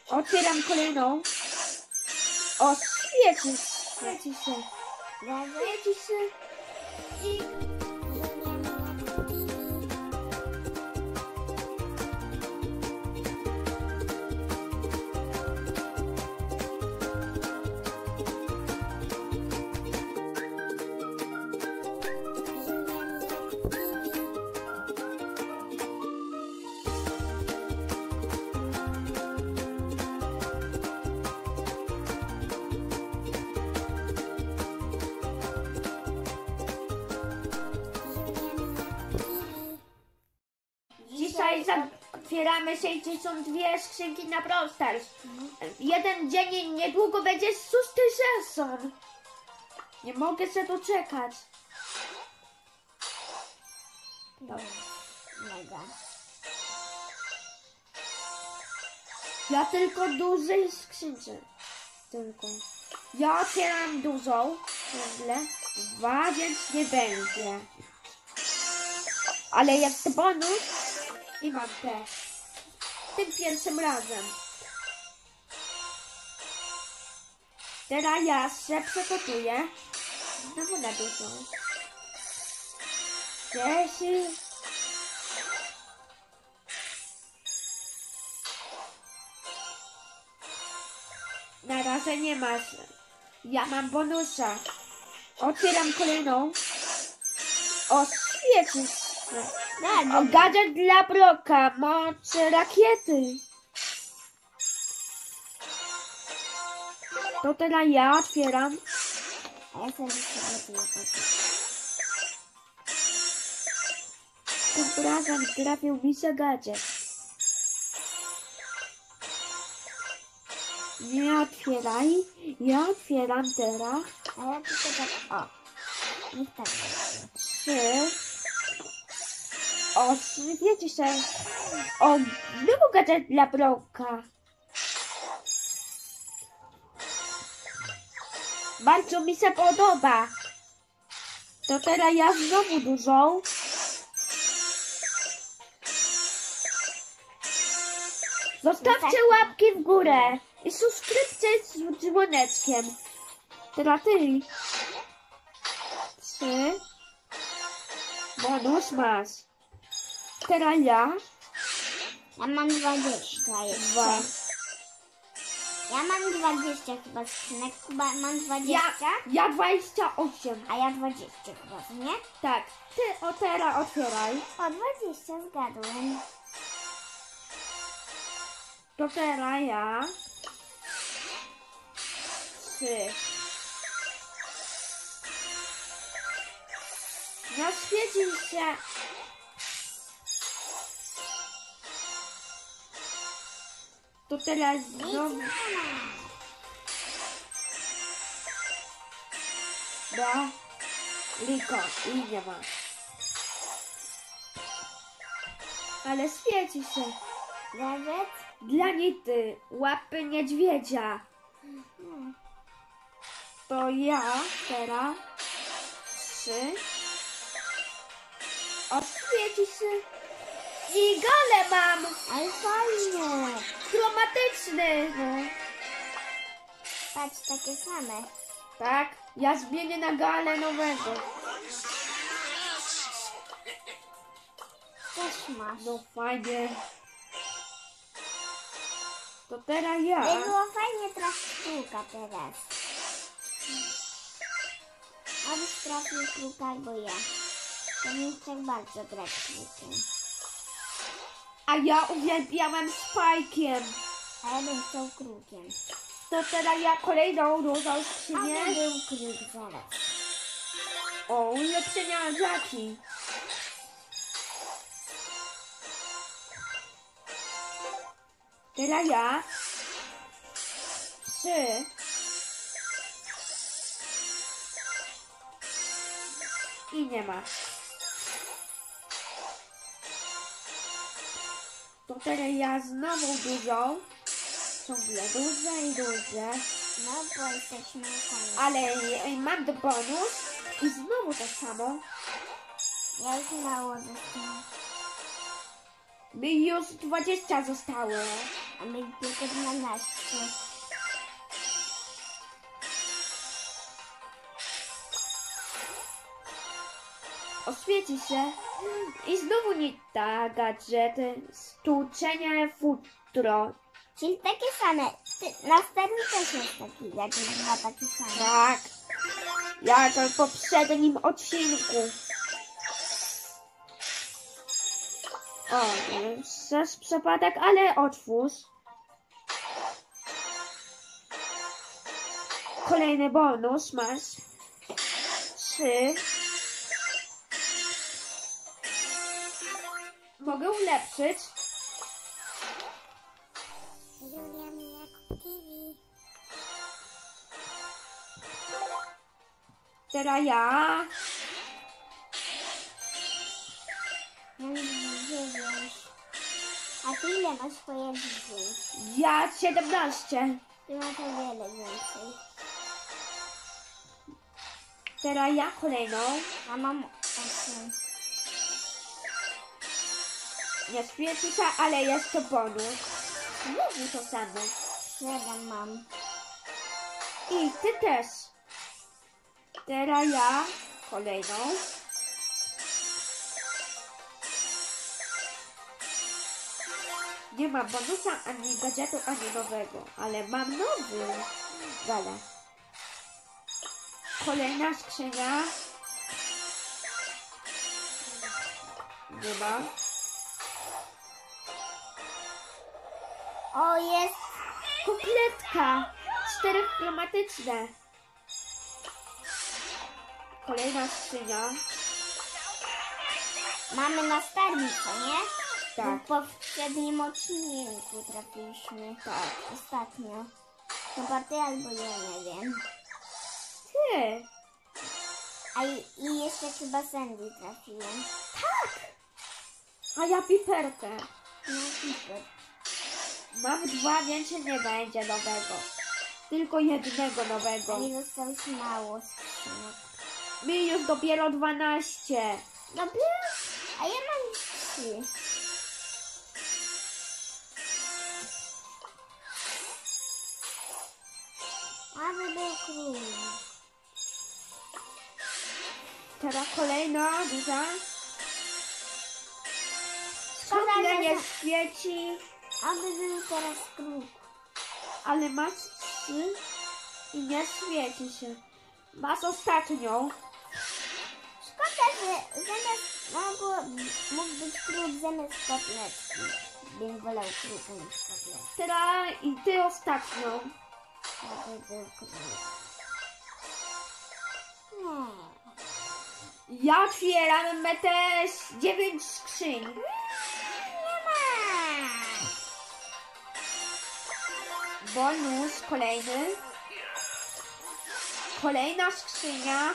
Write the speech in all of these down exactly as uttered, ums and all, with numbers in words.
Otwieram kolejną. O, świeci. Świeci się. Świeci się. I... Dzisiaj otwieramy sześćdziesiąt dwie skrzynki na Brawl Stars. Jeden dzień i niedługo będzie szósty sezon. Nie mogę się doczekać. Dobra. Mega. Ja tylko dużej skrzynce. Tylko. Ja otwieram dużą. Ciągle. Dwa, więc nie będzie. Ale jak to bonus i mam te. Tym pierwszym razem. Teraz ja się przygotuję. Znowu na dużą. Dziesięć. Na razie nie masz. Ja mam bonusa. Otwieram kolejną. O, świeci. O, gadżet dla Broka. Moc rakiety. To teraz ja otwieram. A ja sobie przygotuję. Tym razem trafił mi się gadżet. Nie otwieraj. Ja otwieram teraz. A ja tylko tak, o. Niech tak będzie. Trzy. O, wiecie się. O, znowu gadżet dla Broka. Bardzo mi się podoba. To teraz ja znowu dużą. Zostawcie łapki w górę i subskrypcję z dzwoneczkiem. Teraz ty. Trzy. Bonus masz. Teraz ja. Ja mam dwadzieścia jeszcze. Dwa. Ja mam dwadzieścia chyba skrzynek. Kuba, mam dwadzieścia? Ja, ja dwadzieścia osiem. A ja dwadzieścia chyba, nie? Tak. Ty o teraz otwieraj. O, dwadzieścia zgadłem. To teraz ja. Trzy. Naświecił się. To teraz znowu. Da. Liko. I nie ma. Ale świeci się. Gadżet? Dla Nity. Łapy niedźwiedzia. To ja teraz. Trzy. Oświeci się. I gole mam. Ale fajnie. Chromatyczny. No. Patrz, takie same. Tak? Ja zmienię na galę nowego. Też masz. No fajnie. To teraz ja. Nie było fajnie trafić kółka teraz. Abyś trafił kółka albo ja. To nie chcę bardzo grać kółkiem. A ja uwielbiałem spajkiem. A ja bym chciał krukiem. To teraz ja kolejną dużą A skrzynię. to był kruk zaraz. O, ulepszenia Jackie. Teraz ja. Trzy. I nie ma. To teraz ja znowu dużą. Ciągle duże i duże. No bo jesteśmy koniec. Ale e, mam do bonus. I znowu to samo. Ja już mało zostało. Mi już dwadzieścia zostało. A my tylko dwanaście. Oświeci się. I znowu nie ta gadżety. Stłuczenie futro. Czyli takie same. Ty, na starym też jest taki gadżet, dwa takie same. Tak. Jak w poprzednim odcinku. O, przez przypadek, ale otwórz. Kolejny bonus masz. Trzy. Mogę ulepszyć. Julian Jakub T V. Teraz ja. Mam dziewięć. A ty ile masz pojedynczych? Ja siedemnaście. Ty masz o wiele więcej. Teraz ja kolejną. A mam osiem. Nie świeci się, ale jest to bonus. Znowu to samo. siedem mam. I ty też. Teraz ja kolejną. Nie mam bonusa, ani gadżetu, ani nowego. Ale mam nowy. Gale. Kolejna skrzynia. Nie ma. O, jest. Kompletka. Cztery chromatyczne. Kolejna skrzynia. Mamy na starym, co nie? Tak. Bo w poprzednim odcinku trafiliśmy. Tak. Ostatnio. Chyba ty albo ja, nie wiem. Ty. A i, i jeszcze chyba Sandy trafiłem. A ja piperkę. No super. Mam dwa, więcej nie będzie nowego. Tylko jednego nowego. A mi zostało się mało skrzynek. Mi już dopiero dwanaście. Dobra? A ja mam trzy. A by był król. Teraz kolejna duża. Szkoda, Ciągle że- nie świeci, A by był teraz kruk. ale masz trzy i nie świeci się. Masz ostatnią. Szkoda, że zamiast mogło, mógł być kruk zamiast kotletki. Bym wolał kruka niż kotletki. Teraz i ty ostatnią. A by był kruk. Nie. Ja otwieram też dziewięć skrzyń. Nie ma. Bonus kolejny. Kolejna skrzynia.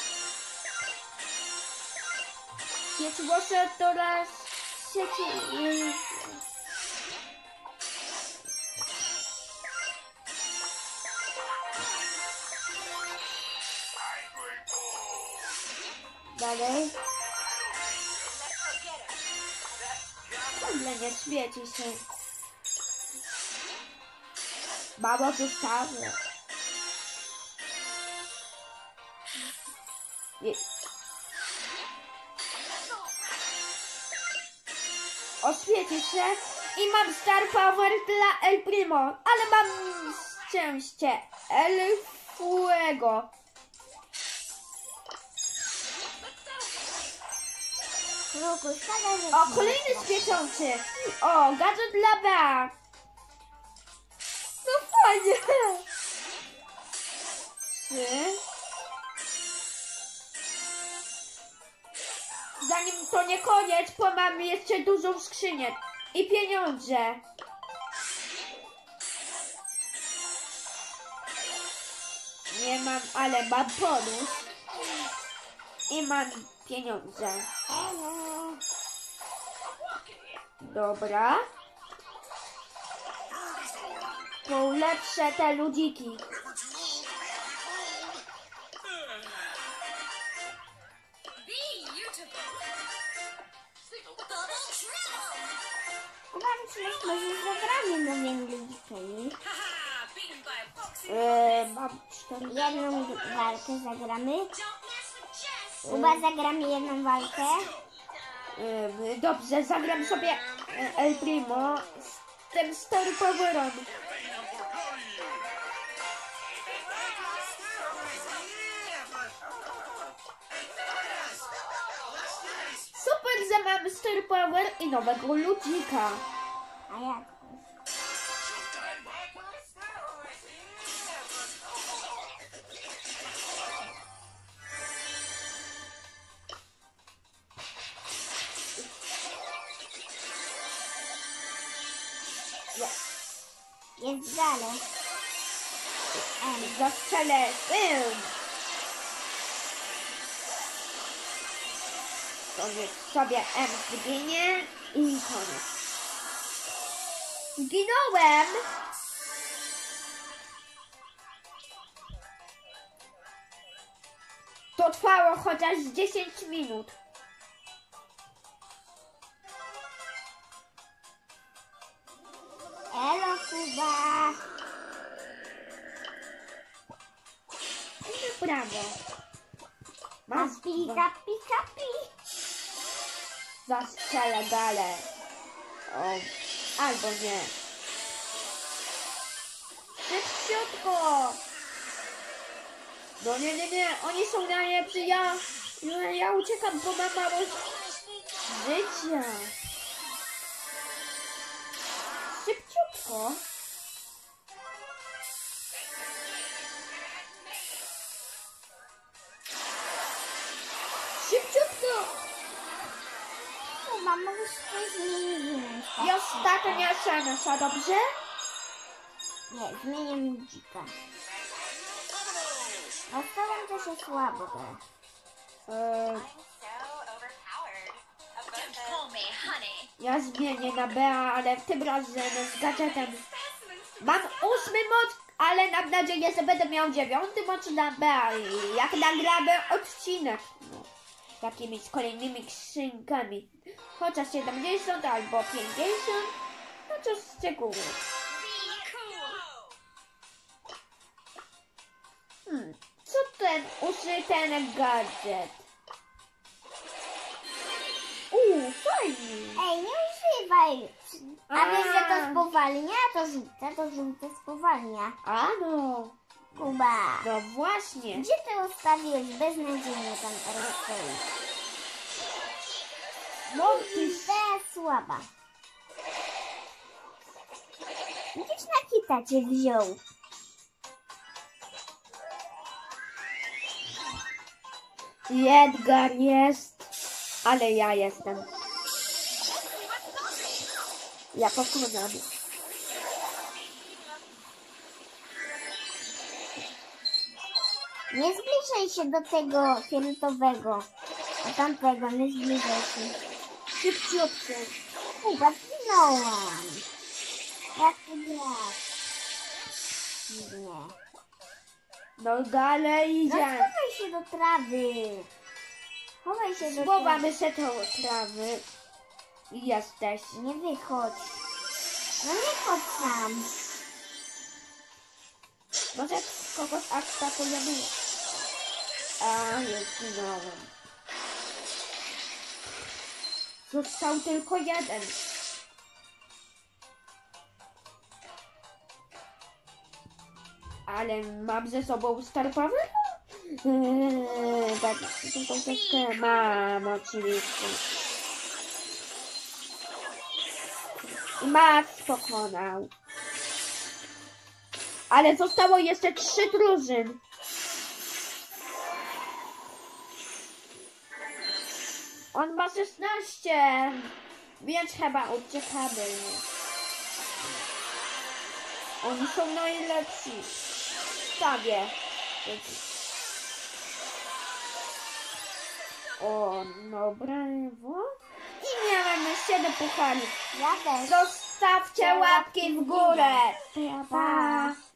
Świeciło się teraz świeci. Dalej. Ciągle nie świeci się. Mamo zostawię. Nie. Oświeci się i mam Star Power dla El Primo, ale mam szczęście El Fuego. Kruku, szkoda, że O, ci kolejny nie świecący. O, gadżet dla Bea. No fajnie. Trzy. Zanim to nie koniec, bo mam jeszcze dużą skrzynię. I pieniądze. Nie mam, ale mam bonus. I mam pieniądze. Elo. Dobra. Ulepszę te ludziki. Chyba myślę, że może zagramy nowy mam cztery. Jedną walkę zagramy. Kuba, zagramy jedną walkę. Ym, Dobrze, zagram sobie e, El Primo z tym Star Powerem. Super, że mam Star Power i nowego ludzika. A jak? Jest dalej. Zastrzelę film. To niech sobie M zginie i koniec. Zginąłem! To trwało chociaż dziesięć minut. Elo, Kuba. Brawo. Masz Pika, pika, pi. Zastrzelę dalej. O, albo nie. Szybciutko. No nie, nie, nie. Oni są najlepsi. Ja, ja, ja uciekam, bo mam mało życia. Szybciutko. Szybciutko. Kuba, możesz coś zmienić. I ostatnia szansa, dobrze? Nie, zmienię ludzika. A z tobą też jest słabo teraz. Eee, Don't call me honey. ja zmienię na Bea, ale tym razem z gadżetem. Mam ósmy moc, ale mam nadzieję, że będę miał dziewiąty moc na Bea. I jak nagramy odcinek. No, z takimi z kolejnymi skrzynkami. Chociaż siedemdziesiąt albo pięćdziesiąt. No to szczegóły. Be cool. Hmm, co ten uży ten gadżet? Uuu, fajnie. Ej, nie używaj. A A. wiesz, że to spowalnia? To żółte, to żółte spowalnia. A no, Kuba. no właśnie. Gdzie ty ustawiłeś? Beznadziejnie tam teraz stoi. Mortis. Te słaba. Gdzieś na kita cię wziął. Edgar jest, ale ja jestem. Ja pokonam. Nie zbliżaj się do tego fioletowego. Do tamtego, nie zbliżaj się. Szybciutko. Kuba, zginąłam. Jak ty grasz? Nie. No dalej No idzie. schowaj się do trawy. Chowaj się do trawy. Schowamy się do trawy. I jesteś. Nie wychodź. No nie chodź sam. Może kogoś atakujemy. A, już zginąłem. Został tylko jeden. Ale mam ze sobą Star Power? Eee, tak, tą deskę mam oczywiście. I Max pokonał. Ale zostało jeszcze trzy drużyn. On ma szesnaście, więc chyba uciekamy. Oni są najlepsi. Stawię. O, no brawo. I miałem siedem pucharów. Ja też. Zostawcie łapki w górę. Pa.